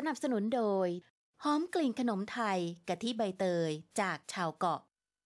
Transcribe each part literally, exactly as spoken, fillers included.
สนับสนุนโดยหอมกลิ่นขนมไทยกะทิใบเตยจากชาวเกาะ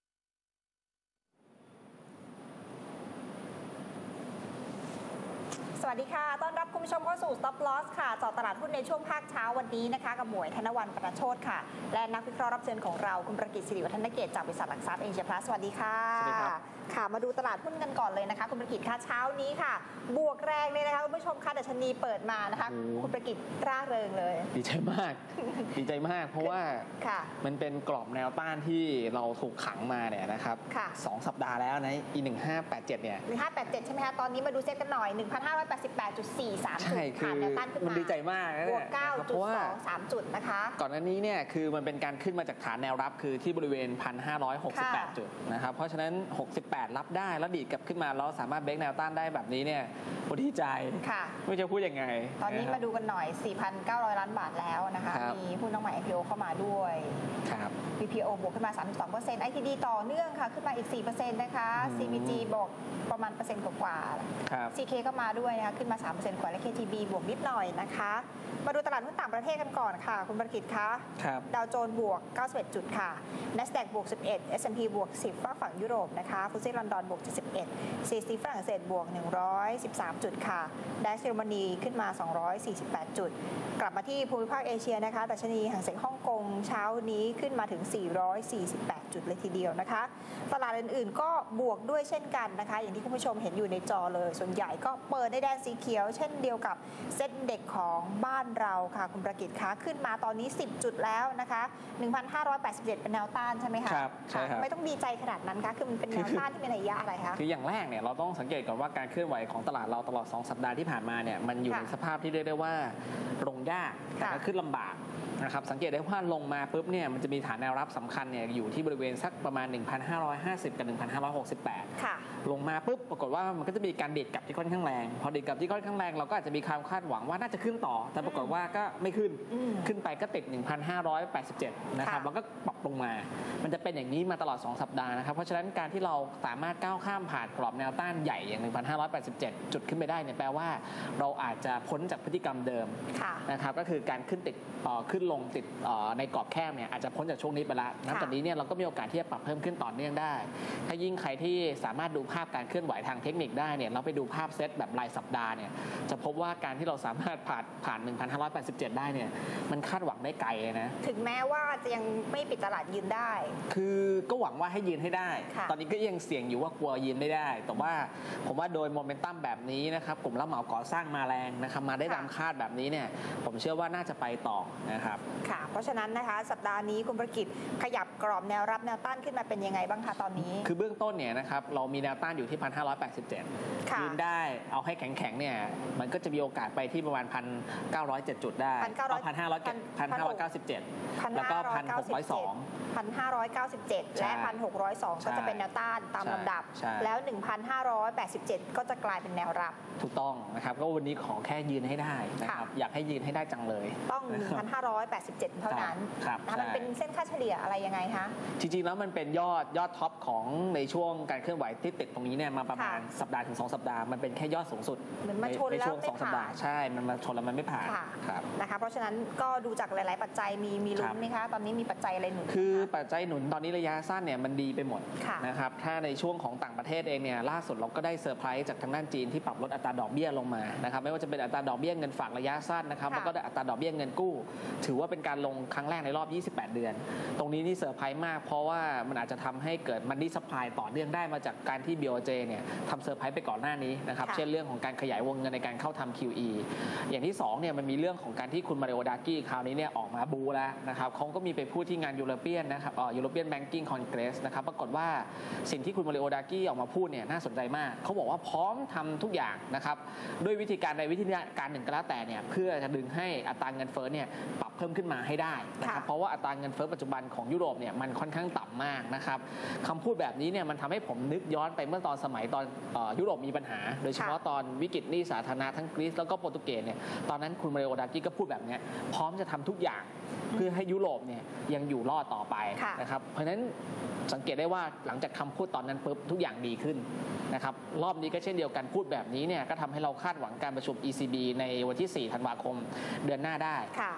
สวัสดีค่ะต้อนรับคุณผู้ชมเข้าสู่ Stop Loss ค่ะเจาะตลาดหุ้นในช่วงภาคเช้าวันนี้นะคะกับหมวยธนวรรณ ประโชติค่ะและนักวิเคราะห์รับเชิญของเราคุณประกิต ศิริวัฒนเกตจากบริษัทหลักทรัพย์เอเชียพลัสสวัสดีค่ะสวัสดีครับค่ะมาดูตลาดหุ้นกันก่อนเลยนะคะคุณประกิตค่ะเช้านี้ค่ะบวกแรงเลยนะคะคุณผู้ชมค่ะดัชนีเปิดมานะคะคุณประกิตร่าเริงเลยดีใจมากดีใจมากเพราะว่ามันเป็นกรอบแนวต้านที่เราถูกขังมาเนี่ยนะครับสองสัปดาห์แล้วนะอีหนึ่งห้าแปดเจ็ดเนี่ยหนึ่งห้าแปดเจ็ดใช่ไหมคะตอนนี้มาดูเซ็ตกันหน่อย หนึ่งพันห้าร้อยแปดสิบแปดจุดสี่สาม จุดผ่านแนวต้านขึ้นมามันดีใจมากนะบวก เก้าจุดสองสาม จุดนะคะก่อนหน้านี้เนี่ยคือมันเป็นการขึ้นมาจากฐานแนวรับคือที่บริเวณ หนึ่งพันห้าร้อยหกสิบแปด จุดนะครับเพราะฉะนั้นหกสิบแปดรับได้แล้วดีดกลับขึ้นมาแล้วสามารถเบรกแนวต้านได้แบบนี้เนี่ยดีใจไม่จะพูดยังไงตอนนี้มาดูกันหน่อย สี่พันเก้าร้อย ล้านบาทแล้วนะคะมีหุ้นน้องใหม่ ไอ พี โอ เข้ามาด้วยครับบี พี โอ บวกขึ้นมา สามสิบสองเปอร์เซ็นต์ ไอ ที ดี ต่อเนื่องค่ะขึ้นมาอีก สี่เปอร์เซ็นต์ นะคะ ซี พี จี บวกประมาณเปอร์เซ็นต์กว่าๆ ซี เค ก็มาด้วยนะคะขึ้นมา สามเปอร์เซ็นต์ กว่าและ เค ที บี บวกนิดหน่อยนะคะมาดูตลาดหุ้นต่างประเทศกันก่อนค่ะคุณประกิตคะดาวโจนส์บวกเก้าสิบเอ็ดจุดค่ะ NASDAQ บวกสิบเอ็ด เอส แอนด์ พี บวกสิบฝั่งฝั่งยุโรปนะคะฟุตซี่ลอนดอนบวกเจ็ดสิบเอ็ด ซี เอส ที ฝรั่งเศสบวกหนึ่งร้อยสิบสามจุดค่ะดัชเยอรมนีขึ้นมาสองร้อยสี่สิบแปดจุดกลับมาที่ภูมิภาคเอเชียนะคะดัชนีหางเส็งฮ่องกงเช้านี้ขึ้นมาถึงสี่ร้อยสี่สิบแปดจุดเลยทีเดียวนะคะตลาดอื่นๆก็บวกด้วยเช่นกันนะคะอย่างที่คุณผู้ชมเห็นอยู่ในจอเลยส่วนใหญ่ก็เปิดในแดนสีเขียวเช่นเดียวกับเซ็ตเด็กของบ้านเราค่ะคุณประกิตคะขึ้นมาตอนนี้สิบจุดแล้วนะคะ หนึ่งพันห้าร้อยแปดสิบเจ็ด เป็นแนวต้านใช่ไหมคะครับใช่ครับไม่ต้องดีใจขนาดนั้นคะคือมันเป็นแนวต้านที่เป็นนัยยะอะไรคะคืออย่างแรกเนี่ยเราต้องสังเกตก่อนว่าการเคลื่อนไหวของตลาดเราตลอดสองสัปดาห์ที่ผ่านมาเนี่ยมันอยู่ในสภาพที่เรียกได้ว่าลงยากและขึ้นลำบากนะครับสังเกตได้ว่าลงมาปุ๊บเนี่ยมันจะมีฐานแนวรับสำคัญเนี่ยอยู่ที่บริเวณสักประมาณ หนึ่งพันห้าร้อยห้าสิบ กับ หนึ่งพันห้าร้อยหกสิบแปดค่ะลงมาปุ๊บปรากฏว่ามันก็จะมีการเด็ดกลับที่ค่อนข้างแรงพอเด็ดกลับที่ค่อนข้างแรงเราก็อาจจะมีความคาดหวังว่าน่าจะขึ้นต่อแต่ปรากฏว่าก็ไม่ขึ้นขึ้นไปก็ติด หนึ่งพันห้าร้อยแปดสิบเจ็ด นะครับแล้วก็ปรับลงมามันจะเป็นอย่างนี้มาตลอดสองสัปดาห์นะครับเพราะฉะนั้นการที่เราสามารถก้าวข้ามผ่านกรอบแนวต้านใหญ่อย่าง หนึ่งพันห้าร้อยแปดสิบเจ็ด จุดขึ้นไปได้เนี่ยแปลว่าเราอาจจะพ้นจากพฤติกรรมเดิมนะครับก็คือการขึ้นติดขึ้นลงติดในกรอบแคบเนี่ยอาจจะพ้นจากช่วงนี้ไปแล้วนับจากนี้เนี่ยเราก็มีโอกาสที่จะปรับเพิ่มขึ้นต่อเนื่องได้ถ้ายิ่งใครที่สามารถดูภาพการเคลื่อนไหวทางเทคนิคได้เนี่ยเราไปดูภาพเซตแบบรายสัปดาห์เนี่ยจะพบว่าการที่เราสามารถผ่านผ่าน หนึ่งพันห้าร้อยแปดสิบเจ็ด ได้เนี่ยมันคาดหวังได้ไกลเลยนะถึงแม้ว่าจะยังไม่ปิดตลาดยืนได้คือก็หวังว่าให้ยืนให้ได้ตอนนี้ก็ยังเสี่ยงอยู่ว่ากลัวยืนไม่ได้แต่ว่าผมว่าโดยโมเมนตัมแบบนี้นะครับกลุ่มรับเหมาก่อสร้างมาแรงนะครับมาได้ตามคาดแบบนี้เนี่ยผมเชื่อว่าน่าจะไปต่อนะครับค่ะเพราะฉะนั้นนะคะสัปดาห์นี้คุณประกิตขยับกรอบแนวรับแนวต้านขึ้นมาเป็นยังไงบ้างคะตอนนี้คือเบื้องต้นเนี่ยนะครับเรามีแนวต้านอยู่ที่ หนึ่งพันห้าร้อยแปดสิบเจ็ด ยืนได้เอาให้แข็งๆเนี่ยมันก็จะมีโอกาสไปที่ประมาณ หนึ่งพันเก้าร้อยเจ็ด จุดได้หนึ่งพันห้าร้อยหนึ่งพันห้าร้อยเก้าสิบเจ็ด แล้วก็ หนึ่งพันหกร้อยสองหนึ่งพันห้าร้อยเก้าสิบเจ็ด และ หนึ่งพันหกร้อยสอง ก็จะเป็นแนวต้านตามลำดับแล้ว หนึ่งพันห้าร้อยแปดสิบเจ็ด ก็จะกลายเป็นแนวรับถูกต้องนะครับก็วันนี้ขอแค่ยืนให้ได้นะครับอยากให้ยืนให้ได้จังเลยต้อง หนึ่งพันห้าร้อยแปดสิบเจ็ด เท่านั้นมันเป็นเส้นค่าเฉลี่ยอะไรยังไงคะจริงๆแล้วมันเป็นยอดยอดท็อปของในช่วงการเคลื่อนไหวที่ติดตรงนี้เนี่ยมาประมาณสัปดาห์ถึงสองสัปดาห์มันเป็นแค่ยอดสูงสุดในช่วงสองสัปดาห์ใช่มันมาชนแล้วมันไม่ผ่านครับนะคะเพราะฉะนั้นก็ดูจากหลายๆปัจจัยมีมีลุ้นไหมคะตอนนี้มีปัจจัยอะไรหนุนคือปัจจัยหนุนตอนนี้ระยะสั้นเนี่ยมันดีไปหมดนะครับถ้าในช่วงของต่างประเทศเองเนี่ยล่าสุดเราก็ได้เซอร์ไพรส์จากทางด้านจีนที่ปรับลดอัตราดอกเบี้ยลงมานะครับไม่ว่าจะเป็นอัตราดอกเบี้ยเงินฝากระยะสั้นนะครับแล้วก็อัตราดอกเบี้ยเงินกู้ถือว่าเป็นการลงครั้งแรกในรอบยี่สิบแปดเดือนตรงนี้นี่เซอร์ไพรส์มากเพราะว่ามันอาจจะทำให้เกิดมันดี้ซัพพลายต่อเนื่องได้มาจากการที่ บี โอ เจ เนี่ยทำเซอร์ไพรส์ไปก่อนหน้านี้นะครับเช่นเรื่องของการขยายวงเงินในการเข้าทำ คิว อี อย่างที่สองเนี่ยมันมีเรื่องของการที่คุณมาริโอดากี้คราวนี้เนี่ยออกมาบูแล้วนะครับเขาก็มีไปพูดที่งานยูโรเปียนนะครับเอ่อยูโรเปียนแบงกิ้งคอนเกรสนะครับปรากฏว่าสิ่งที่คุณมาริโอดากี้ออกมาพูดเนี่ยน่าสนใจมากเขาบอกว่าพร้อมทำทุกอย่างนะครับด้วยวิธีการใดวิธีการหนึ่งก็แล้วแต่เนี่ยเพื่อจะดึงให้อัตราเงินเฟ้อเนี่ยปรับเพิ่มขึ้นมาให้ได้นะครับเพราะว่าอัตราเงินเฟ้อปัจจุบันของยุโรปเนี่ยมันค่อนข้างต่ำมากนะครับคำพูดแบบนี้เนี่ยมันทำให้ผมนึกย้อนไปเมื่อตอนสมัยตอนยุโรปมีปัญหาโดยเฉพาะตอนวิกฤตหนี้สาธารณะทั้งกรีซแล้วก็โปรตุเกสเนี่ยตอนนั้นคุณมาริโอดากี้ก็พูดแบบนี้พร้อมจะทำทุกอย่างเพื่อให้ยุโรปเนี่ยยังอยู่รอดต่อไปนะครับเพราะฉะนั้นสังเกตได้ว่าหลังจากคำพูดตอนนั้นปุ๊บทุกอย่างดีขึ้นนะครับรอบนี้ก็เช่นเดียวกันพูดแบบนี้เนี่ยก็ทำให้เราคาดหวังการประชุม อี ซี บี ในวันที่สี่ธันวาคมเดือนหน้าได้นะครับว่า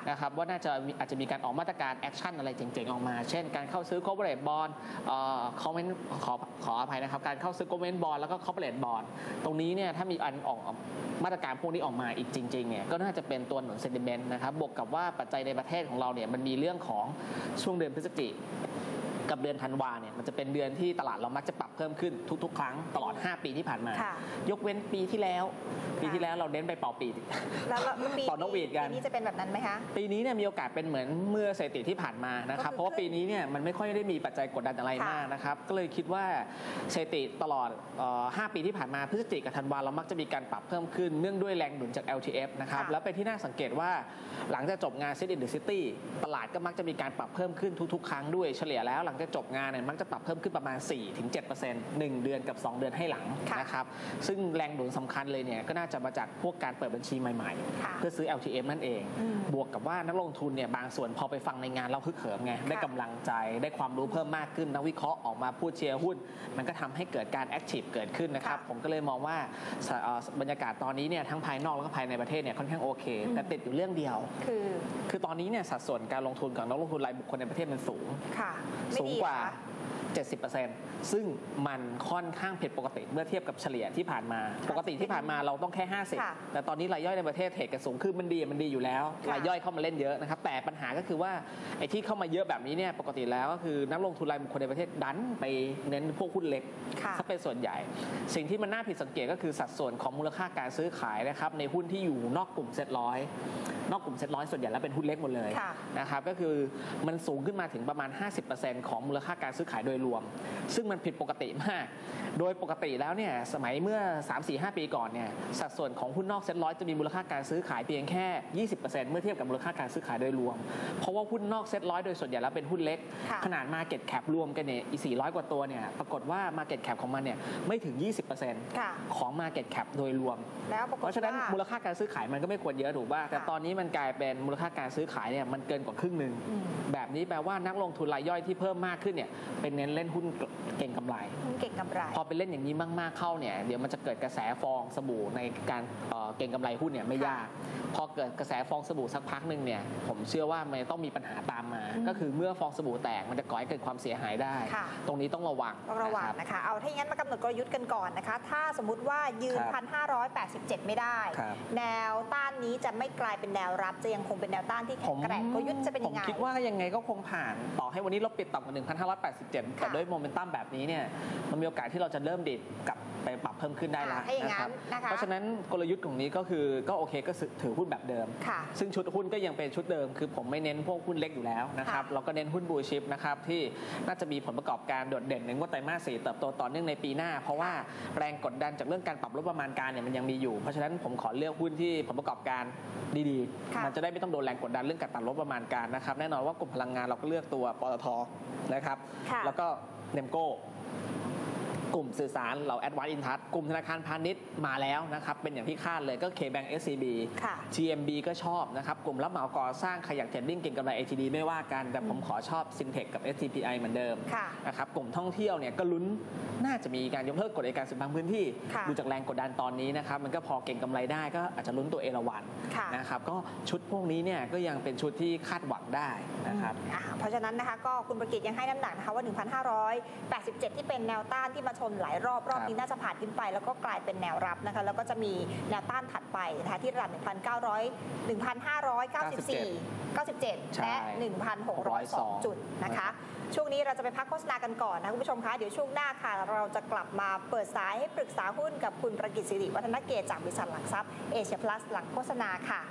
น่าจะอาจจะมีการออกมาตรการแอคชั่นอะไรเจ๋งๆออกมาเช่นการเข้าซื้อ corporate bond เอ่อ comment ขอขออภัยนะครับการเข้าซื้อ government bond แล้วก็ corporate bond ตรงนี้เนี่ยถ้ามีอันออกมาตรการพวกนี้ออกมาอีกจริงๆเนี่ยก็น่าจะเป็นตัวหนุน sentiment นะครับบวกกับว่าปัจจัยในประเทศของเราเนี่ยมันมีเรื่องของช่วงเดือนพฤศจิกกับเดือนธันวาเนี่ยมันจะเป็นเดือนที่ตลาดเรามักจะปรับเพิ่มขึ้นทุกๆครั้งตลอดห้าปีที่ผ่านมายกเว้นปีที่แล้วปีที่แล้วเราเน้นไปเป่าปีแล้วปีเป่านกหวีดกันปีนี้จะเป็นแบบนั้นไหมคะปีนี้เนี่ยมีโอกาสเป็นเหมือนเมื่อสถิติที่ผ่านมานะครับเพราะว่าปีนี้เนี่ยมันไม่ค่อยได้มีปัจจัยกดดันอะไรมากนะครับก็เลยคิดว่าสถิติตลอดห้าปีที่ผ่านมาพฤศจิกกับธันวาเรามักจะมีการปรับเพิ่มขึ้นเนื่องด้วยแรงหนุนจาก แอล ที เอฟ นะครับแล้วเป็นที่น่าสังเกตว่าหลังจากจบงาน Sit in the City ตลาดก็มักจะมีการปรับเพิ่มขึ้นทุกๆครั้งด้วยเฉลี่ยแล้วหลังจากจบงานเนี่ยมักจะปรับเพิ่มขึ้นประมาณ สี่ถึงเจ็ดเปอร์เซ็นต์ หนึ่งเดือนกับสองเดือนให้หลังนะครับซึ่งแรงหนุนสำคัญเลยเนี่ยก็น่าจะมาจากพวกการเปิดบัญชีใหม่ๆเพื่อซื้อ แอล ที เอฟ นั่นเองบวกกับว่านักลงทุนเนี่ยบางส่วนพอไปฟังในงานเราฮึกเหิมไงได้กำลังใจได้ความรู้เพิ่มมากขึ้นนักวิเคราะห์ออกมาพูดเชียร์หุ้นมันก็ทำให้เกิดการแอคทีฟเกิดขึ้นนะครับผมก็เลยมองว่าบรรยากาศตอนนี้เนี่ยทั้งภายนอกแล้วก็ภายในประเทศเนี่ยค่อนข้างโอเคแต่ติดอยู่เรื่องเดียวคือคือตอนนี้เนี่ยสัดส่วนการลงทุนของนักลงทุนรายบุคคลในประเทศมันสูงสูงกว่าเจ็ดสิบเปอร์เซ็นต์ ซึ่งมันค่อนข้างผิดปกติเมื่อเทียบกับเฉลี่ยที่ผ่านมาปกติที่ผ่านมาเราต้องแค่ห้าสิบแต่ตอนนี้รายย่อยในประเทศเทรดกันสูงคือมันดีมันดีอยู่แล้วรายย่อยเข้ามาเล่นเยอะนะครับแต่ปัญหาก็คือว่าไอ้ที่เข้ามาเยอะแบบนี้เนี่ยปกติแล้วก็คือนักลงทุนรายบุคคลในประเทศดันไปเน้นพวกหุ้นเล็กซะเป็นส่วนใหญ่สิ่งที่มันน่าผิดสังเกตก็คือสัดส่วนของมูลค่าการซื้อขายนะครับในหุ้นที่อยู่นอกกลุ่มเซ็ตร้อยนอกกลุ่มเซ็ตร้อยส่วนใหญ่แล้วเป็นหุ้นเล็กหมดเลยนะครับก็คือมันสูงขึ้นมาถึงประมาณ ห้าสิบเปอร์เซ็นต์ ของมูลค่าการซื้อขายโดยรวมซึ่งมันผิดปกติมากโดยปกติแล้วเนี่ยสมัยเมื่อ สาม สี่ ห้า ปีก่อนเนี่ยสัดส่วนของหุ้นนอกเซ็ตร้อยจะมีมูลค่าการซื้อขายเพียงแค่ ยี่สิบเปอร์เซ็นต์ เมื่อเทียบกับมูลค่าการซื้อขายโดยรวมเพราะว่าหุ้นนอกเซ็ตร้อยโดยส่วนใหญ่แล้วเป็นหุ้นเล็กขนาด Market Cap รวมกันเนี่ยอีกสี่ร้อยกว่าตัวเนี่ยปรากฏว่า Market Cap ของมันเนี่ยไม่ถึง ยี่สิบเปอร์เซ็นต์ ของ Market Cap โดยรวมเพราะฉะนั้นมูลค่าการซื้อขายมันก็ไม่ควรเยอะถูกป่ะแต่ตอนนี้มันกลายเป็นมูลค่าการซื้อขายเนี่ยมันเกินกว่าครึ่งนึงแบบนี้แปลว่านักลงทุนรายย่อยที่เพิ่มมากขึ้นเนี่ยเป็นเน้นเล่นหุ้นเก่งกำไรหุ้นเก่งกำไรพอไปเล่นอย่างนี้มากๆเข้าเนี่ยเดี๋ยวมันจะเกิดกระแสฟองสบู่ในการเก่งกำไรหุ้นเนี่ยไม่ยากพอเกิดกระแสฟองสบู่สักพักนึงเนี่ยผมเชื่อว่ามันต้องมีปัญหาตามมาก็คือเมื่อฟองสบู่แตกมันจะก่อให้เกิดความเสียหายได้ตรงนี้ต้องระวังต้องระวังนะคะเอาถ้าอย่างนั้นมากำหนดกลยุทธ์กันก่อนนะคะถ้าสมมติว่ายืน หนึ่งพันห้าร้อยแปดสิบเจ็ด ไม่ได้แนวต้านนี้จะไม่กลายเป็นแนวรับจะยังคงเป็นแนวต้านที่แข็งแกร่งกลยุทธ์จะเป็นยังไงผมคิดว่ายังไงก็คงผ่านต่อให้วันนี้เราปิดต่ำกว่า หนึ่งพันห้าร้อยแปดสิบเจ็ด แต่ด้วยโมเมนตัมแบบนี้เนี่ยมันมีโอกาสที่เราจะเริ่มดิดกลับไปปรับเพิ่มขึ้นได้แล้วนะครับเพราะฉะนั้นกลยุทธ์ของนี้ก็คือก็โอเคก็ถือหุ้นแบบเดิมซึ่งชุดหุ้นก็ยังเป็นชุดเดิมคือผมไม่เน้นพวกหุ้นเล็กอยู่แล้วนะครับเราก็เน้นหุ้นบลูชิพนะครับที่น่าจะมีผลประกอบการโดดเด่นในงวดไตรมาสสี่เติบโตต่อเนื่องในปีหน้าเพราะว่าแรงกดดันจากเรื่องการปรับลดประมาณการเนี่ยมันยังมีอยู่เพราะฉะนั้นผมขอเลือกหุ้นที่ผลประกอบการดีๆมันจะได้ไม่ต้องโดนแรงกดดันเรื่องการปรับลดประมาณการนะครับแน่นอนว่ากลุ่มพลังงานเราก็เลือกตัวปตท.นะครับแล้วก็เนมโก้กลุ่มสื่อสารเราแอดวานซ์อินทัชกลุ่มธนาคารพาณิชย์มาแล้วนะครับเป็นอย่างที่คาดเลยก็ K-Bank เอส ซี บี ที เอ็ม บี ก็ชอบนะครับกลุ่มรับเหมาก่อสร้างขยักเทรดดิ้งเก่งกำไร เอ ที ดี ไม่ว่ากันแต่ผมขอชอบ Syntec กับ เอส ที พี ไอ เหมือนเดิมนะครับกลุ่มท่องเที่ยวเนี่ยก็ลุ้นน่าจะมีการยกเลิกกฎอัยการศึกบางพื้นที่ดูจากแรงกดดันตอนนี้นะครับมันก็พอเก่งกำไรได้ก็อาจจะลุ้นตัวเอราวัณนะครับก็ชุดพวกนี้เนี่ยก็ยังเป็นชุดที่คาดหวังได้นะครับเพราะฉะนั้นนะคะก็คุณประกิตยังให้น้ำหนักนะคะว่า หนึ่งพันห้าร้อยแปดสิบเจ็ด ที่เป็นแนวต้านที่มาชนหลายรอบรอบนี้น่าจะผ่านขึ้นไปแล้วก็กลายเป็นแนวรับนะคะแล้วก็จะมีแนวต้านถัดไปนะคะที่ระดับ หนึ่งพันเก้าร้อย หนึ่งพันห้าร้อยเก้าสิบสี่ เก้าสิบเจ็ด และ หนึ่งพันหกร้อยสอง จุดนะคะช่วงนี้เราจะไปพักโฆษณากันก่อนนะคุณผู้ชมคะเดี๋ยวช่วงหน้าค่ะเราจะกลับมาเปิดสายให้ปรึกษาหุ้นกับคุณประกิต สิริวัฒนเกตจากบริษัทหลักทรัพย์เอเชียพลัสหลังโฆษณาค่ะ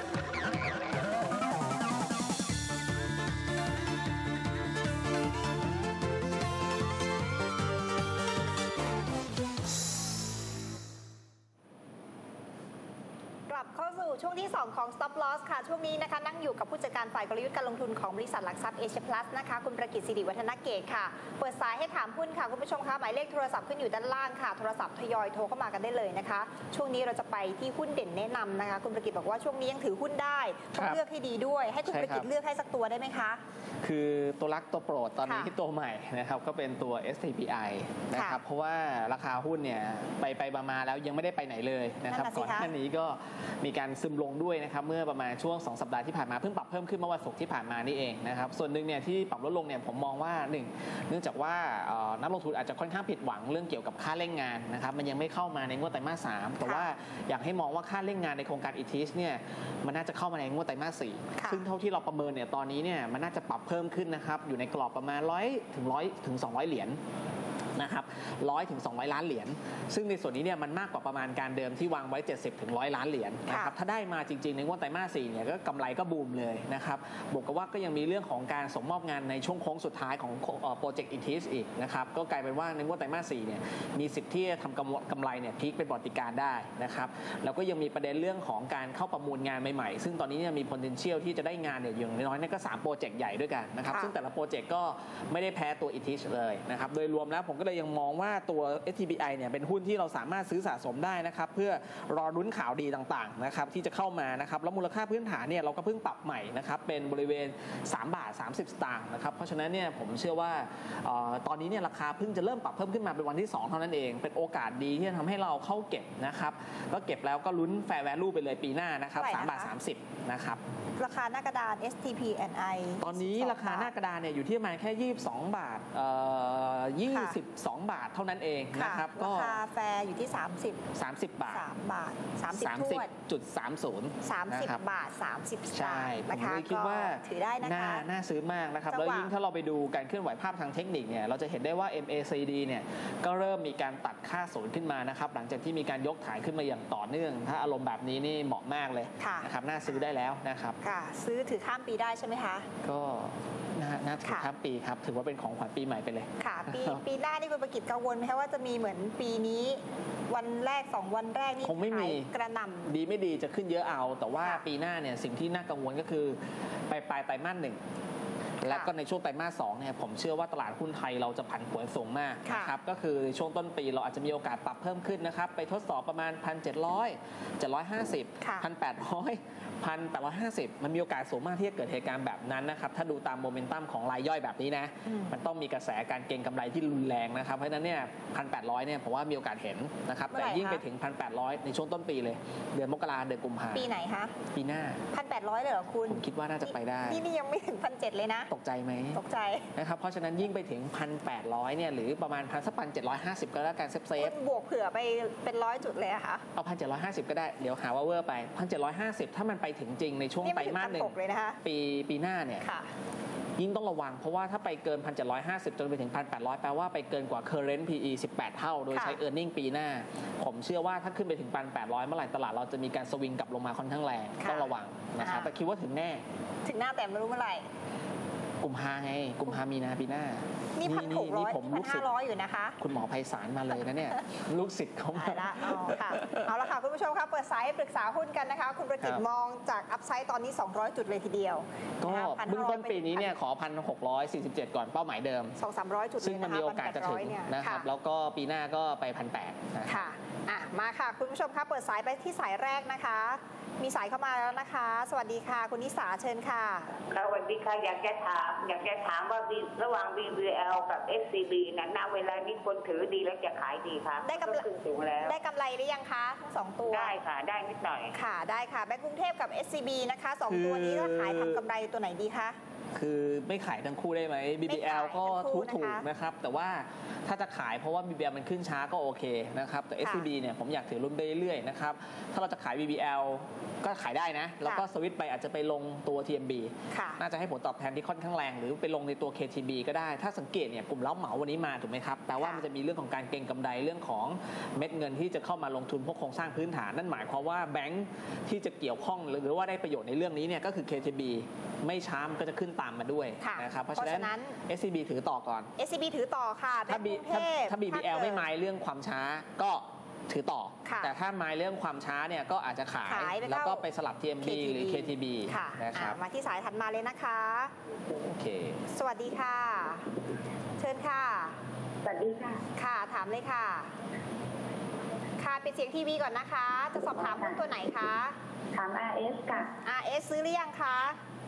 เข้าสู่ช่วงที่สองของ Stop Loss ค่ะช่วงนี้นะคะนั่งอยู่กับผู้จัดการฝ่ายกลยุทธ์การลงทุนของบริษัทหลักทรัพย์เอเชียพลัสนะคะคุณประกิต สิริวัฒนเกตค่ะเปิดสายให้ถามหุ้นค่ะคุณผู้ชมคะหมายเลขโทรศัพท์ขึ้นอยู่ด้านล่างค่ะโทรศัพท์ทยอยโทรเข้ามากันได้เลยนะคะช่วงนี้เราจะไปที่หุ้นเด่นแนะนำนะคะคุณประกิตบอกว่าช่วงนี้ยังถือหุ้นได้ต้องเลือกให้ดีด้วยให้คุณประกิตเลือกให้สักตัวได้ไหมคะคือตัวรักตัวโปรดตอนนี้ที่ตัวใหม่นะครับก็เป็นตัว เอส ที พี ไอ นะครับเพราะว่าราคาหุ้นเนี่ยไปไปมาแล้วยังไม่ได้ไปไหนเลยนะครับก่อนหน้านี้ก็มีการซึมลงด้วยนะครับเมื่อประมาณช่วงสองสัปดาห์ที่ผ่านมาเพิ่งปรับเพิ่มขึ้นเมื่อวันศุกร์ที่ผ่านมานี่เองนะครับส่วนหนึ่งเนี่ยที่ปรับลดลงเนี่ยผมมองว่าหนึ่งเนื่องจากว่านักลงทุนอาจจะค่อนข้างผิดหวังเรื่องเกี่ยวกับค่าเร่งงานนะครับมันยังไม่เข้ามาในงวดไตรมาสสามแต่ว่าอยากให้มองว่าค่าเร่งงานในโครงการ อี ที เอช เนี่ยมันน่าจะเข้ามาในงวดไตรมาสสี่ซึ่งเท่าที่เราประเมินเนี่ยตอนนี้เนี่ยมันน่าจะปรับเพิ่มขึ้นนะครับอยู่ในกรอบประมาณร้อยถึงร้อยถึงสองร้อยเหรียญนะครับร้อยถึงสองร้อยล้านเหรียญซึ่งในส่วนนี้เนี่ยมันมากกว่าประมาณการเดิมที่วางไว้เจ็ดสิบถึงหนึ่งร้อยล้านเหรียญนะครับถ้าได้มาจริงๆในงวดไตรมาสสี่เนี่ยก็กำไรก็บูมเลยนะครับบวกกับว่าก็ยังมีเรื่องของการส่งมอบงานในช่วงโค้งสุดท้ายของโปรเจกต์ อี ที เอช อีกนะครับก็กลายเป็นว่าในงวดไตรมาสสี่เนี่ยมีสิทธิ์ที่จะทำกำไรเนี่ยพีคเป็นประวัติการได้นะครับแล้วก็ยังมีประเด็นเรื่องของการเข้าประมูลงานใหม่ๆซึ่งตอนนี้เนี่ยมี potential ที่จะได้งานเนี่ยอย่างน้อยๆก็สามโปรเจกต์ใหญ่ด้วยกันนะครับซึ่งแต่ละโปรเจกต์ก็ไม่ได้แพ้ตัว อี ที เอช เลยนะครับโดยรวมแล้วผมก็เลยยังมองว่าตัว เอส ที บี ไอ เนี่ยเป็นหุ้นที่เราสามารถซื้อสะสมได้นะครับเพื่อรอรุ้นข่าวดีต่างๆนะครับที่จะเข้ามานะครับแล้วมูลค่าพื้นฐานเนี่ยเราก็เพิ่งปรับใหม่นะครับเป็นบริเวณสามบาทสามสิบสตางค์นะครับเพราะฉะนั้นเนี่ยผมเชื่อว่าตอนนี้เนี่ยราคาเพิ่งจะเริ่มปรับเพิ่มขึ้นมาเป็นวันที่สองเท่านั้นเองเป็นโอกาสดีที่จะทำให้เราเข้าเก็บนะครับก็เก็บแล้วก็ลุ้น fair value ไปเลยปีหน้านะครับสามบาทสามสิบนะครับราคาหน้ากระดาน เอส ที พี แอนด์ ไอตอนนี้ราคาหน้ากระดานเนี่ยอยู่ที่ประมาณแค่ยี่สิบสองบาทเอ่อยี่สิบสองบาทเท่านั้นเองนะครับก็ราคาแฟร์อยู่ที่สามสิบสามสิบบาทสามบาทสามสิบถ้วนจุดสามศูนย์สามสิบบาทสามสิบใช่ผมเลยคิดว่าถือได้นะคะน่าซื้อมากนะครับแล้วยิ่งถ้าเราไปดูการเคลื่อนไหวภาพทางเทคนิคเนี่ยเราจะเห็นได้ว่า เอ็ม เอ ซี ดี เนี่ยก็เริ่มมีการตัดค่าศูนย์ขึ้นมานะครับหลังจากที่มีการยกฐานขึ้นมาอย่างต่อเนื่องถ้าอารมณ์แบบนี้นี่เหมาะมากเลยนะครับน่าซื้อได้แล้วนะครับค่ะซื้อถือข้ามปีได้ใช่ไหมคะก็น่าถือข้ามปีครับถือว่าเป็นของขวัญปีใหม่ไปเลยค่ะปีปีหน้านี่คุณประกิตกังวลไหมคะว่าจะมีเหมือนปีนี้วันแรกสองวันแรกนี่คงไม่มีกระหน่ำดีไม่ดีจะขึ้นเยอะเอาแต่ว่าปีหน้าเนี่ยสิ่งที่น่ากังวลก็คือไปปลายไตรมาสหนึ่งและก็ในช่วงไตรมาสสองเนี่ยผมเชื่อว่าตลาดหุ้นไทยเราจะผันผวนสูงมากนะครับก็คือช่วงต้นปีเราอาจจะมีโอกาสปรับเพิ่มขึ้นนะครับไปทดสอบประมาณ หนึ่งพันเจ็ดร้อย เจ็ดร้อยห้าสิบ หนึ่งพันแปดร้อย หนึ่งพันแปดร้อยห้าสิบมันมีโอกาสสูงมากที่จะเกิดเหตุการณ์แบบนั้นนะครับถ้าดูตามโมเมนตัมของรายย่อยแบบนี้นะมันต้องมีกระแสการเก็งกำไรที่รุนแรงนะครับเพราะฉะนั้นเนี่ย หนึ่งพันแปดร้อย เนี่ยผมว่ามีโอกาสเห็นนะครับแต่ยิ่งไปถึง หนึ่งพันแปดร้อย ในช่วงต้นปีเลยเดือนมกราเดือนกุมภาพันธ์ปีไหนคะปีหน้าหนึ่งพันแปดร้อย เลยเหรอคุณผมคิดว่าน่าจะไปได้นี่นี่ยังไม่ถึง หนึ่งพันเจ็ดร้อย เลยนะตกใจไหมตกใจนะครับเพราะฉะนั้นยิ่งไปถึง หนึ่งพันแปดร้อย เนี่ยหรือประมาณพันสักพันเจ็ดร้อยห้าสิบก็แล้วกันเซฟเซฟบวกเผื่อไปเป็นร้อยจุดเลยอะค่ะเอา หนึ่งพันเจ็ดร้อยห้าสิบ ก็ได้เดี๋ยวหาว่าเวอร์ไป หนึ่งพันเจ็ดร้อยห้าสิบ ถ้ามันไปถึงจริงในช่วงไตรมาสหนึ่งปีปีหน้าเนี่ยยิ่งต้องระวังเพราะว่าถ้าไปเกิน หนึ่งพันเจ็ดร้อยห้าสิบ จนไปถึง หนึ่งพันแปดร้อย แปลว่าไปเกินกว่า current พี อี สิบแปด เท่าโดยใช้ earning ปีหน้าผมเชื่อว่าถ้าขึ้นไปถึง หนึ่งพันแปดร้อย เมื่อไหร่ตลาดเราจะมีการสวิงกลับลงมาค่อนข้างแรงต้องระวังนะครับแต่คิดว่าถึงแน่ถึงหน้าแต่ไม่รู้เมื่อไหร่กุมภาไงกุมภามีนาปีหน้านี่พันหกร้อยพันห้าร้อยอยู่นะคะคุณหมอไพศาลมาเลยนะเนี่ยลูกศิษย์เขามาละเอาค่ะเอาละค่ะคุณผู้ชมครับเปิดสายปรึกษาหุ้นกันนะคะคุณประกิตมองจากอัพไซด์ตอนนี้สองร้อยจุดเลยทีเดียวก็เบื้องต้นปีนี้เนี่ยขอ หนึ่งพันหกร้อยสี่สิบเจ็ด ก่อนเป้าหมายเดิมสองสามร้อย จุดซึ่งมันมีโอกาสจะถึงนะครับแล้วก็ปีหน้าก็ไป หนึ่งพันแปดร้อยค่ะอ่ะมาค่ะคุณผู้ชมครับเปิดสายไปที่สายแรกนะคะมีสายเข้ามาแล้วนะคะสวัสดีค่ะคุณนิสาเชิญค่ะสวัสดีค่ะอยากจะถามอยากจะถามว่าระหว่าง วี บี แอล กับ เอส ซี บี นั้นณเวลานี้คนถือดีแล้วจะขายดีคะได้กำไรสูงแล้วได้กำไรหรือยังคะทั้งสองตัวได้ค่ะได้นิดหน่อยค่ะได้ค่ะแบงก์กรุงเทพกับ เอส ซี บี นะคะสองตัวนี้ถ้าขายทำกำไรตัวไหนดีคะคือไม่ขายทั้งคู่ได้ไหม บี บี แอล ก็ทุกถูกนะครับแต่ว่าถ้าจะขายเพราะว่า บี บี แอล มันขึ้นช้าก็โอเคนะครับแต่ เอส ซี บี เนี่ยผมอยากถือรุ่นไปเรื่อยๆนะครับถ้าเราจะขาย บี บี แอล ก็ขายได้นะแล้วก็สวิตช์ไปอาจจะไปลงตัว ที เอ็ม บี น่าจะให้ผลตอบแทนที่ค่อนข้างแรงหรือไปลงในตัว เค ที บี ก็ได้ถ้าสังเกตเนี่ยกลุ่มเล้าเหมาวันนี้มาถูกไหมครับแต่ว่ามันจะมีเรื่องของการเก็งกำไรเรื่องของเม็ดเงินที่จะเข้ามาลงทุนพวกโครงสร้างพื้นฐานนั่นหมายความว่าแบงค์ที่จะเกี่ยวข้องหรือว่าได้ประโยชน์ในเรื่องนี้เนี่ยก็คือ เค ที บี ไม่ช้ามันก็จะขึ้นตามมาด้วยนะครับเพราะฉะนั้น เอส ซี บี ถือต่อก่อนเอส ซี บี ถือต่อค่ะถ้า ถ้า บี บี แอล ไม่หมายเรื่องความช้าก็ถือต่อแต่ถ้าหมายเรื่องความช้าเนี่ยก็อาจจะขายแล้วก็ไปสลับ ที เอ็ม บี หรือ เค ที บี นะครับมาที่สายถัดมาเลยนะคะโอเคสวัสดีค่ะเชิญค่ะสวัสดีค่ะค่ะถามเลยค่ะค่ะปิดเสียงทีวีก่อนนะคะจะสอบถามหุ้นตัวไหนคะถาม อาร์ เอส ค่ะอาร์ เอส ซื้อหรือยังคะ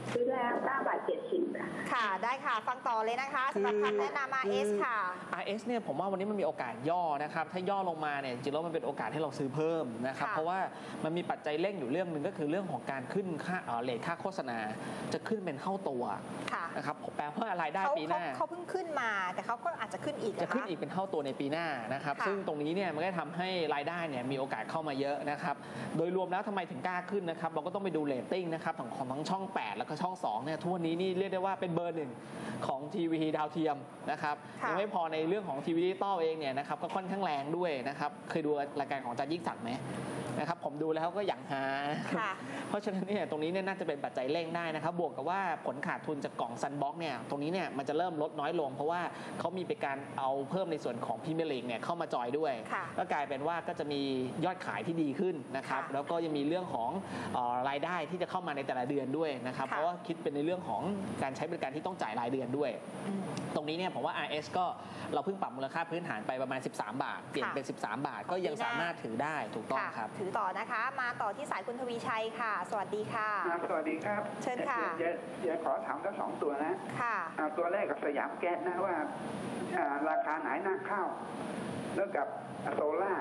ซื้อแล้วเก้าบาทเจ็ดสิบค่ะได้ค่ะฟังต่อเลยนะคะสำหรับคำแนะนำ อาร์ เอส ค่ะอาร์ เอส เนี่ยผมว่าวันนี้มันมีโอกาสย่อนะครับถ้าย่อลงมาเนี่ยจริงๆแล้วมันเป็นโอกาสให้เราซื้อเพิ่มนะครับเพราะว่ามันมีปัจจัยเร่งอยู่เรื่องหนึ่งก็คือเรื่องของการขึ้นค่าเรทค่าโฆษณาจะขึ้นเป็นเท่าตัวนะครับแปลว่ารายได้ปีหน้าเขาเพิ่งขึ้นมาแต่เขาก็อาจจะขึ้นอีกจะขึ้นอีกเป็นเท่าตัวในปีหน้านะครับซึ่งตรงนี้เนี่ยมันก็ทำให้รายได้เนี่ยมีโอกาสเข้ามาเยอะนะครับโดยรวมแล้วทำไมถึงกล้าขึ้นนะครับเราก็ต้องไปดูเรตติ้งนะครับของของทั้งช่องแปดแล้วก็ช่องสองเนี่ยทั่วนี้นี่เรียกได้ว่าเป็นเบอร์หนึ่งของทีวีดาวเทียมนะครับยังไม่พอในเรื่องของทีวีดิจิตอลเองเนี่ยนะครับก็ค่อนข้างแรงด้วยนะครับเคยดูรายการของอาจารย์ยิ่งศักดิ์ไหมนะครับผมดูแล้วก็อย่างฮาเพราะฉะนั้นเนี่ยตรงนี้เนี่ยน่าจะเป็นปัจจัยเร่งได้นะครับบวกกับว่าผลขาดทุนจากกล่องซันบ็อกเนี่ยตรงนี้เนี่ยมันจะเริ่มลดน้อยลงเพราะว่าเขามีไปการเอาเพิ่มในส่วนของพรีเมียร์ลีกเนี่ยเข้ามาจอยด้วยก็กลายเป็นว่าก็จะมียอดขายที่ดีขึ้นนะครับแล้วก็ยังมีเรื่องของรายได้ที่จะเข้ามาในแต่ละเดือนด้วยนะครับเพราะว่าคิดเป็นในเรื่องของการใช้บริการที่ต้องจ่ายรายเดือนด้วยตรงนี้เนี่ยผมว่า อาร์ เอส ก็เราเพิ่งปรับมูลค่าพื้นฐานไปประมาณสิบสามบาทเปลี่ยนเป็นสิบสามบาทก็ยังสามารถถือได้ถูกต้องครับถือต่อนะคะมาต่อที่สายคุณทวีชัยค่ะสวัสดีค่ะสวัสดีครับเชิญค่ะเดี๋ยวขอถามทั้งสองตัวนะค่ะตัวแรกกับสยามแก๊สนะว่าราคาไหนน่าเข้าแล้วกับโซล่า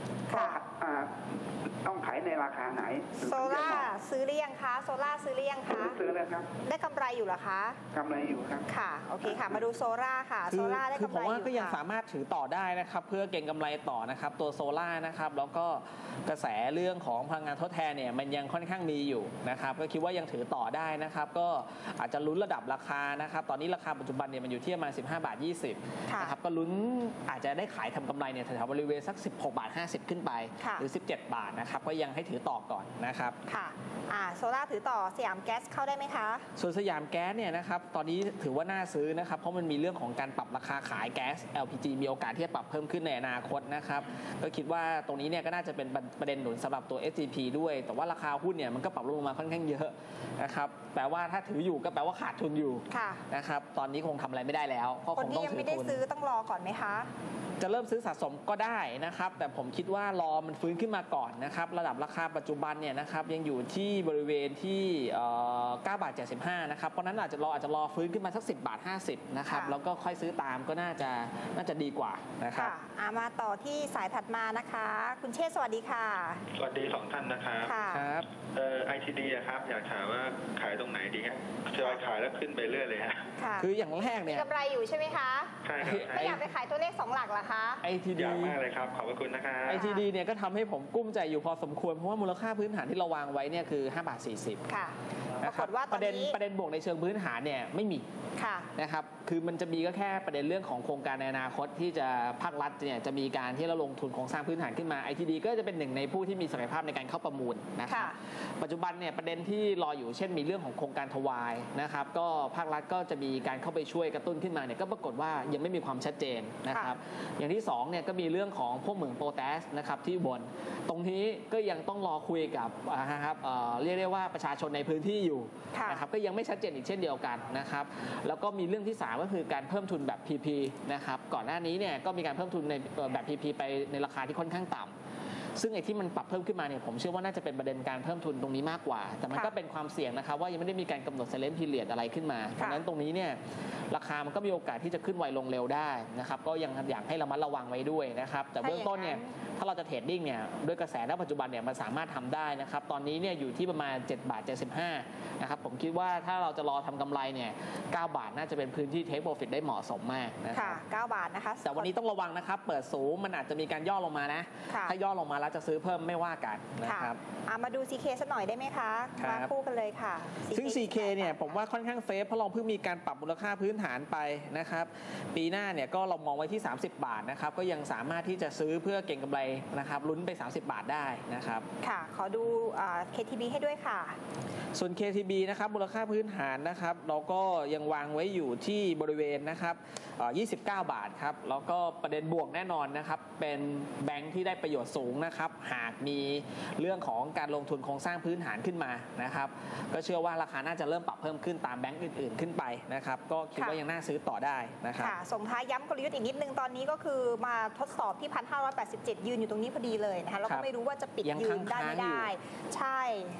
ต้องขายในราคาไหนโซล่าซื้อหรือยังคะโซล่าซื้อหรือยังคะซื้อแล้วครับได้กำไรอยู่หรอคะกำไรอยู่ครับค่ะโอเคค่ะมาดูโซล่าค่ะโซล่าได้กำไรอยู่คือผมว่าก็ยังสามารถถือต่อได้นะครับเพื่อเก็งกำไรต่อนะครับตัวโซล่านะครับแล้วก็กระแสเรื่องของพลังงานทดแทนเนี่ยมันยังค่อนข้างมีอยู่นะครับก็คิดว่ายังถือต่อได้นะครับก็อาจจะลุ้นระดับราคานะครับตอนนี้ราคาปัจจุบันเนี่ยมันอยู่ที่ประมาณสิบห้าบาทยี่สิบนะครับก็ลุ้นอาจจะได้ขายทำกำไรเนี่ยแถวๆบริเวณสักสิบหกบาทห้าสิบขึ้นไปหรือสิบเจ็ดบาทนะครับก็ยังให้ถือต่อก่อนนะครับค่ะอ่าโซล่าถือต่อสยามแก๊สเข้าได้ไหมคะส่วนสยามแก๊สเนี่ยนะครับตอนนี้ถือว่าน่าซื้อนะครับเพราะมันมีเรื่องของการปรับราคาขายแก๊ส แอล พี จี มีโอกาสที่จะปรับเพิ่มขึ้นในอนาคตนะครับก็คิดว่าตรงนี้เนี่ยก็น่าจะเป็นประเด็นหนุนสำหรับตัว เอส จี พี ด้วยแต่ว่าราคาหุ้นเนี่ยมันก็ปรับลงมาค่อนข้างเยอะนะครับแปลว่าถ้าถืออยู่ก็แปลว่าขาดทุนอยู่นะครับตอนนี้คงทำอะไรไม่ได้แล้วเพราะคงต้องถือทุนคนที่ยังไม่ได้ซื้อต้องรอก่อนไหมคะจะเริ่มซื้อสะสมก็ได้นะครับแต่ผมคิดว่ารอมันฟื้นขึ้นมาก่อนนะครับระดับราคาปัจจุบันเนี่ยนะครับยังอยู่ที่บริเวณที่เก้าบาทเจ็ดสิบห้านะครับเพราะนั้นอาจจะรออาจจะรอฟื้นขึ้นมาสักสิบบาทห้าสิบนะครับแล้วก็ค่อยซื้อตามก็น่าจะน่าจะดีกว่านะครับมาต่อที่สายถัดมานะคะคุณเชษสวัสดีค่ะสวัสดีสองท่านนะครับครับเอ่อ ไอ ที ดี อะครับอยากถามว่าขายตรงไหนดีครับจะไปขายแล้วขึ้นไปเรื่อยเลยฮะคืออย่างแรกเนี่ยมีกำไรอยู่ใช่ไหมคะใช่ครับไม่อยากไปขายตัวเลขสองหลักเหรอคะไอ ที ดีอยากมากเลยครับขอบคุณนะครับไอ ที ดี เนี่ยก็ทำให้ผมกุ้มใจอยู่พอสมควรเพราะว่ามูลค่าพื้นฐานที่เราวางไว้เนี่ยคือห้าบาทสี่สิบค่ะนะครับประเด็นประเด็นบวกในเชิงพื้นฐานเนี่ยไม่มีนะครับคือมันจะมีก็แค่ประเด็นเรื่องของโครงการในอนาคตที่จะภาครัฐเนี่ยจะมีการที่เราลงทุนโครงสร้างพื้นฐานขึ้นมา ไอ ที ดี ก็จะเป็นหนึ่งในผู้ที่มีศักยภาพในการเข้าประมูลนะครับปัจจุบันเนี่ยประเด็นที่รออยู่เช่นมีเรื่องของโครงการทวายนะครับก็ภาครัฐก็จะมีการเข้าไปช่วยกระตุ้นขึ้นมาเนี่ยก็ปรากฏว่ายังไม่มีความชัดเจนนะครับอย่างที่สองเนี่ยก็มีเรื่องของพวกเหมืองโพแทสนะครับที่บนตรงนี้ก็ยังต้องรอคุยกับนะครับเอ่อเรียกได้ว่าประชาชนในพื้นที่อยู่นะครับก็ยังไม่ชัดเจนอีกเช่นเดียวกันนะครับแล้วก็มีเรื่องที่สามก็คือการเพิ่มทุนแบบ พี พี นะครับก่อนหน้านี้เนี่ยก็มีการเพิ่มทุนในแบบ พี พี ไปในราคาที่ค่อนข้างต่ำซึ่งไอ้ที่มันปรับเพิ่มขึ้นมาเนี่ยผมเชื่อว่าน่าจะเป็นประเด็นการเพิ่มทุนตรงนี้มากกว่าแต่มันก็เป็นความเสี่ยงนะครับว่ายังไม่ได้มีการกำหนด silent period อะไรขึ้นมาเพราะฉะนั้นตรงนี้เนี่ยราคามันก็มีโอกาสที่จะขึ้นไวลงเร็วได้นะครับก็ยังอยากให้ระมัดระวังไว้ด้วยนะครับแต่เบื้องต้นเนี่ยถ้าเราจะเทรดดิ้งเนี่ยด้วยกระแสณปัจจุบันเนี่ยมันสามารถทำได้นะครับตอนนี้เนี่ยอยู่ที่ประมาณเจ็ดบาทเจ็ดสิบห้านะครับผมคิดว่าถ้าเราจะรอทำกำไรเนี่ยเก้าบาทน่าจะเป็นพื้นที่ take profit ได้เหมาะสมมากนะครับเก้าบาทนะคะแต่วันนี้ต้องระวังนะครับเปิดสูงมันอาจจะมีการย่อลงมานะถ้าย่อลงมาแล้วจะซื้อเพิ่มไม่ว่ากันนะครับมาดู ซี เค สักหน่อยได้ไหมคะมาคู่กันเลยค่ะซึ่ง ซี เค เนี่ยผมว่าค่อนข้างเฟซเพราะเราเพิ่งมีการปรับมูลค่าพื้นฐานไปนะครับปีหน้าเนี่ยก็เรามองไว้ที่สามสิบบาทนะครับก็ยังสามารถที่จะซื้อเพื่อเก็งกำไรนะครับลุ้นไปสามสิบบาทได้นะครับค่ะขอดู เค ที บี ให้ด้วยค่ะส่วน เค ที บี นะครับมูลค่าพื้นฐานนะครับเราก็ยังวางไว้อยู่ที่บริเวณนะครับยี่สิบเก้าบาทครับแล้วก็ประเด็นบวกแน่นอนนะครับเป็นแบงค์ที่ได้ประโยชน์สูงนะครับหากมีเรื่องของการลงทุนโครงสร้างพื้นฐานขึ้นมานะครับก็เชื่อว่าราคาน่าจะเริ่มปรับเพิ่มขึ้นตามแบงค์อื่นๆขึ้นไปนะครับก็คิดว่ายังน่าซื้อต่อได้นะครับส่งท้ายย้ำกลยุทธ์อีกนิดนึงตอนนี้ก็คือมาทดสอบที่ หนึ่งพันห้าร้อยแปดสิบเจ็ด ยืนอยู่ตรงนี้พอดีเลยนะคะแล้วก็ไม่รู้ว่าจะปิดยืนได้ไม่ได้ใช่ถ้า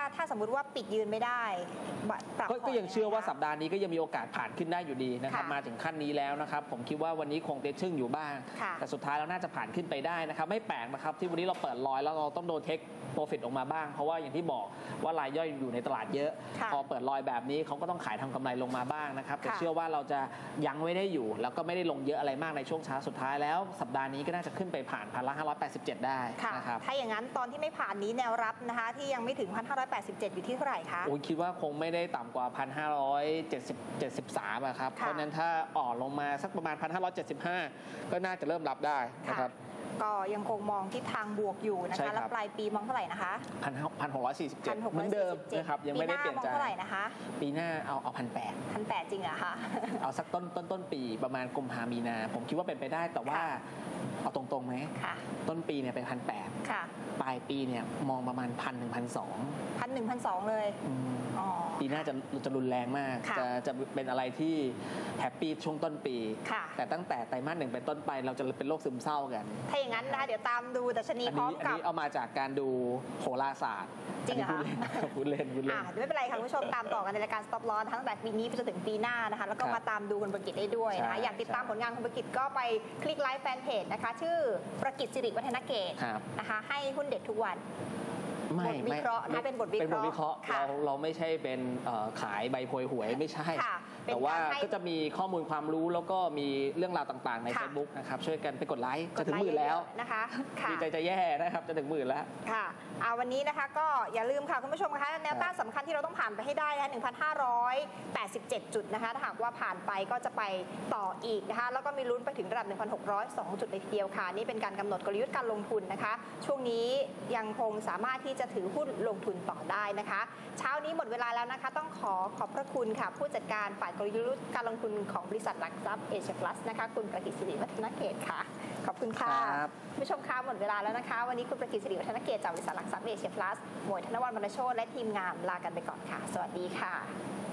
ถ้าสมมุติว่าปิดยืนไม่ได้ปรับก็ก็ยังเชื่อว่าสัปดาห์นี้ก็ยังมีโอกาสผ่านขึ้นได้อยู่ดีนะครับมาถึงขั้นนี้แล้วนะครับผมคิดว่าวันนี้คงเตะชึ่งอยู่บ้างแต่สุดท้ายแล้วน่าจะผ่านขึ้นไปได้นะครับไม่แปลกนะครับที่วันนี้เราเปิดลอยแล้วเราต้องโดนเทคโปรฟิตออกมาบ้างเพราะว่าอย่างที่บอกว่ารายย่อยอยู่ในตลาดเยอะพอเปิดลอยแบบนี้เขาก็ต้องขายทำกำไรลงมาบ้างนะครับแต่เชื่อว่าเราจะยังไม่ได้อยู่แล้วก็ไม่ได้ลงเยอะอะไรมากในช่วงเช้าสุดท้ายแล้วสัปดาห์นี้ก็น่าจะขึ้นไปผ่านพันละห้าร้อยแปดสิบเจ็ดได้นะครับถ้าอย่างนั้นตอนที่ไม่ผ่านนี้แนวรับนะคะที่ยังไม่ถึงพันห้าร้อยแปดสิบเจ็ดอยู่ที่เท่าไหร่คะโอ้ยคิดว่าคงไม่ได้ต่ำกว่าพันห้าร้อยเจ็ดสิบเจ็ดสิบสามครับเพราะนั้นถ้าอ่อนลงมาสักประมาณพันห้าร้อยเจ็ดสิบห้าก็น่าจะเริ่มรับได้นะครับก็ยังคงมองทิศทางบวกอยู่นะคะแล้วปลายปีมองเท่าไหร่นะคะพันพันหกร้อยสี่สิบเจ็ดเหมือนเดิมนะครับยังไม่ได้เปลี่ยนใจปีหน้ามองเท่าไหร่นะคะปีหน้าเอาเอาพันแปดพันแปดจริงเหรอคะเอาสักต้นต้นต้นปีประมาณกุมภามีนาผมคิดว่าเป็นไปได้แต่ว่าเอาตรงๆไหมต้นปีเนี่ยเป็นพันแปดปลายปีเนี่ยมองประมาณพันหนึ่งพันสองพันหนึ่งพันสองเลยปีหน้าจะจะรุนแรงมากจะจะเป็นอะไรที่แฮปปี้ช่วงต้นปีแต่ตั้งแต่ไตรมาสหนึ่งเป็นต้นไปเราจะเป็นโรคซึมเศร้ากันถ้าอย่างนั้นนะคะเดี๋ยวตามดูดัชนีพร้อมกับอันนี้เอามาจากการดูโหราศาสตร์จริงเหรอคะพูดเล่นพูดเล่นไม่เป็นไรค่ะคุณผู้ชมตามต่อกันในรายการ Stop Loss ตั้งแต่ปีนี้ไปจนถึงปีหน้านะคะแล้วก็มาตามดูคุณประกิตได้ด้วยนะคะอยากติดตามผลงานคุณประกิตก็ไปคลิกไลค์แฟนเพจนะคะชื่อประกิตสิริวัฒนเกตนะคะให้หุ้นเด็ดทุกวันไม่บทวิเคราะห์นะเป็นบทวิเคราะห์เราเราไม่ใช่เป็นขายใบโพยหวยไม่ใช่แต่ว่าก็จะมีข้อมูลความรู้แล้วก็มีเรื่องราวต่างๆใน Facebook นะครับช่วยกันไปกดไลค์จะถึงหมื่นแล้วนะคะดีใจจะแย่นะครับจะถึงหมื่นแล้วค่ะเอาวันนี้นะคะก็อย่าลืมค่ะคุณผู้ชมคะแนวต้านสำคัญที่เราต้องผ่านไปให้ได้นะคะหนึ่งพันห้าร้อยแปดสิบเจ็ดจุดนะคะถ้าหากว่าผ่านไปก็จะไปต่ออีกนะคะแล้วก็มีลุ้นไปถึงระดับ หนึ่งพันหกร้อยสอง จุดเลยทีเดียวค่ะนี่เป็นการกำหนดกลยุทธ์การลงทุนนะคะช่วงนี้ยังคงสามารถที่จะถือหุ้นลงทุนต่อได้นะคะเช้านี้หมดเวลาแล้วนะคะต้องขอขอบพระคุณค่ะผู้จัดการฝ่ายกลยุทธ์การลงทุนของบริษัทหลักทรัพย์เอเชียพลัสนะคะคุณประกิตสิริวัฒนเกตค่ะขอบคุณค่ะผู้ชมคะหมดเวลาแล้วนะคะวันนี้คุณประกิตสิริวัฒนเกตจากบริษัทหลักทรัพย์เอเชียพลัสหมวยธนวัฒน์วรรณโชติและทีมงานลากันไปก่อนค่ะสวัสดีค่ะ